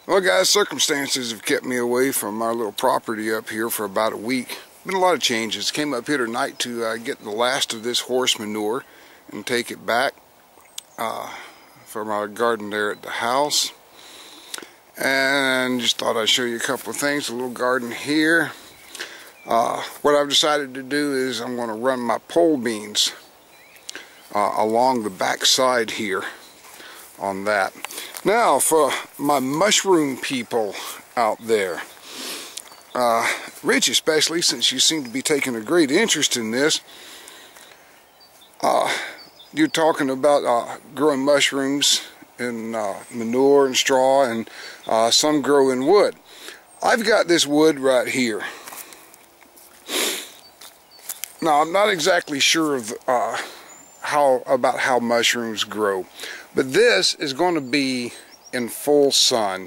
Well guys, circumstances have kept me away from our little property up here for about a week. Been a lot of changes. Came up here tonight to get the last of this horse manure and take it back from our garden there at the house. And just thought I'd show you a couple of things. A little garden here. What I've decided to do is I'm going to run my pole beans along the back side here on that. Now for my mushroom people out there, Rich especially, since you seem to be taking a great interest in this, you're talking about growing mushrooms in manure and straw, and some grow in wood. I've got this wood right here. Now I'm not exactly sure of how mushrooms grow, but this is going to be in full sun.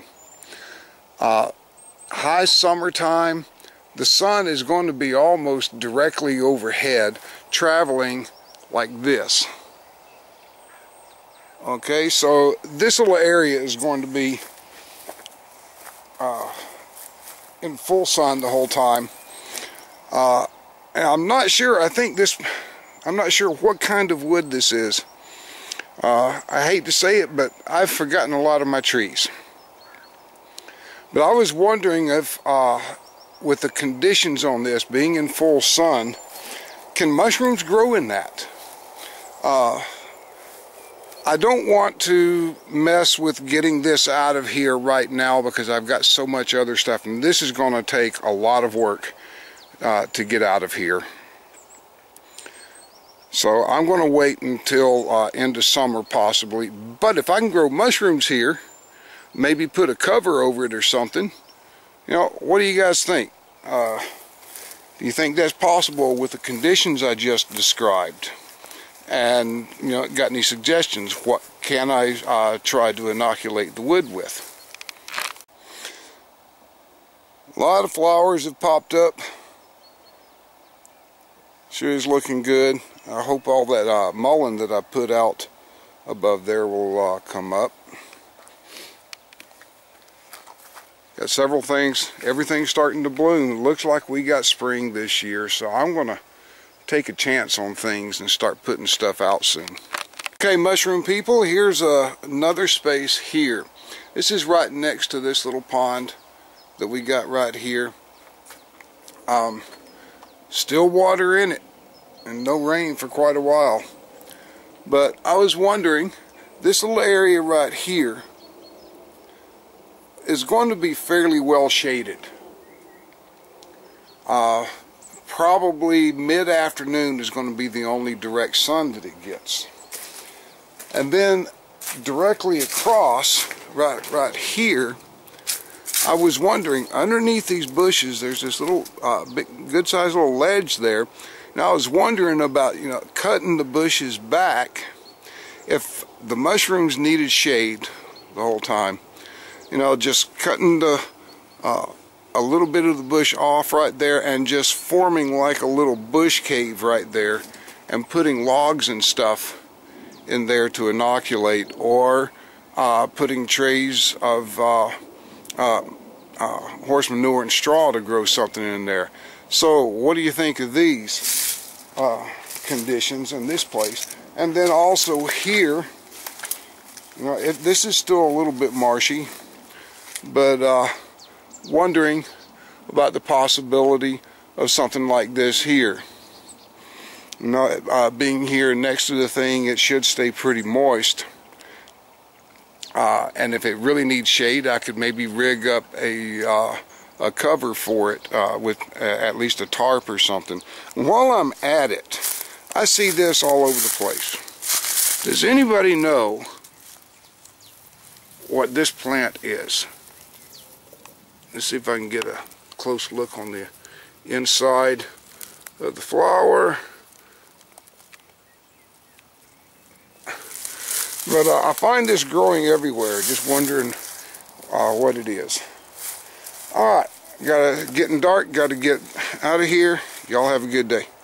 High summertime, the sun is going to be almost directly overhead, traveling like this. Okay, so this little area is going to be in full sun the whole time. And I'm not sure, I'm not sure what kind of wood this is. I hate to say it, but I've forgotten a lot of my trees. But I was wondering if, with the conditions on this being in full sun, can mushrooms grow in that? I don't want to mess with getting this out of here right now because I've got so much other stuff, and this is going to take a lot of work to get out of here. So I'm going to wait until end of summer possibly. But if I can grow mushrooms here, maybe put a cover over it or something, you know, what do you guys think? Do you think that's possible with the conditions I just described? And, you know, got any suggestions? What can I try to inoculate the wood with? A lot of flowers have popped up. Sure is looking good. I hope all that mullein that I put out above there will come up. Got several things. Everything's starting to bloom. It looks like we got spring this year, so I'm going to take a chance on things and start putting stuff out soon. Okay, mushroom people, here's another space here. This is right next to this little pond that we got right here. Still water in it and no rain for quite a while. But I was wondering, this little area right here is going to be fairly well shaded. Probably mid-afternoon is going to be the only direct sun that it gets. And then directly across, right here, I was wondering, underneath these bushes, there's this little good-sized little ledge there. And I was wondering about, you know, cutting the bushes back if the mushrooms needed shade the whole time. You know, just cutting the a little bit of the bush off right there and just forming like a little bush cave right there and putting logs and stuff in there to inoculate, or putting trays of horse manure and straw to grow something in there. So what do you think of these conditions in this place? And then also here, you know, this is still a little bit marshy, but wondering about the possibility of something like this here. You know, being here next to the thing, it should stay pretty moist. And if it really needs shade, I could maybe rig up a cover for it with at least a tarp or something. And while I'm at it, I see this all over the place. Does anybody know what this plant is? Let's see if I can get a close look on the inside of the flower. But I find this growing everywhere, just wondering what it is. Alright, getting dark, gotta get out of here. Y'all have a good day.